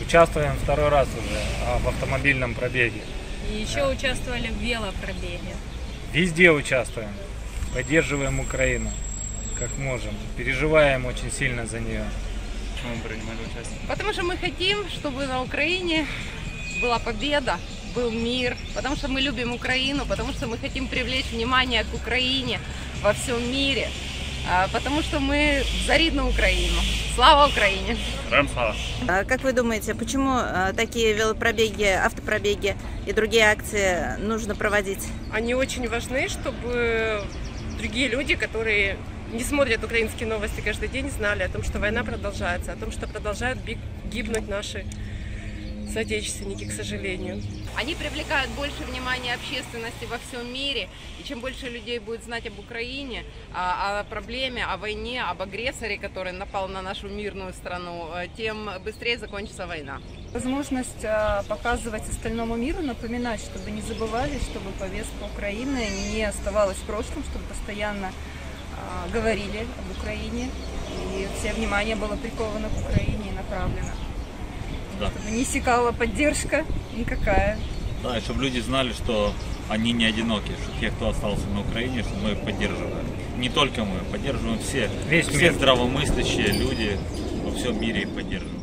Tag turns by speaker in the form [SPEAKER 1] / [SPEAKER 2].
[SPEAKER 1] Участвуем второй раз уже в автомобильном пробеге.
[SPEAKER 2] И еще участвовали в велопробеге.
[SPEAKER 1] Везде участвуем. Поддерживаем Украину, как можем. Переживаем очень сильно за нее.
[SPEAKER 3] Почему мы принимали участие?
[SPEAKER 4] Потому что мы хотим, чтобы на Украине была победа, был мир, потому что мы любим Украину, потому что мы хотим привлечь внимание к Украине во всем мире, потому что мы зарит на Украину. Слава Украине!
[SPEAKER 3] Слава!
[SPEAKER 5] Как вы думаете, почему такие велопробеги, автопробеги и другие акции нужно проводить?
[SPEAKER 6] Они очень важны, чтобы другие люди, которые не смотрят украинские новости каждый день, знали о том, что война продолжается, о том, что продолжают гибнуть наши соотечественники, к сожалению.
[SPEAKER 4] Они привлекают больше внимания общественности во всем мире, и чем больше людей будет знать об Украине, о проблеме, о войне, об агрессоре, который напал на нашу мирную страну, тем быстрее закончится война.
[SPEAKER 7] Возможность показывать остальному миру, напоминать, чтобы не забывали, чтобы повестка Украины не оставалась в прошлом, чтобы постоянно говорили об Украине, и все внимание было приковано к Украине и направлено.
[SPEAKER 8] Да.
[SPEAKER 7] Чтобы не иссякала поддержка никакая.
[SPEAKER 8] Да, и чтобы люди знали, что они не одиноки, что те, кто остался на Украине, что мы их поддерживаем. Не только мы, поддерживаем все.
[SPEAKER 1] Весь
[SPEAKER 8] все
[SPEAKER 1] мир.
[SPEAKER 8] Здравомыслящие люди во всем мире их поддерживают.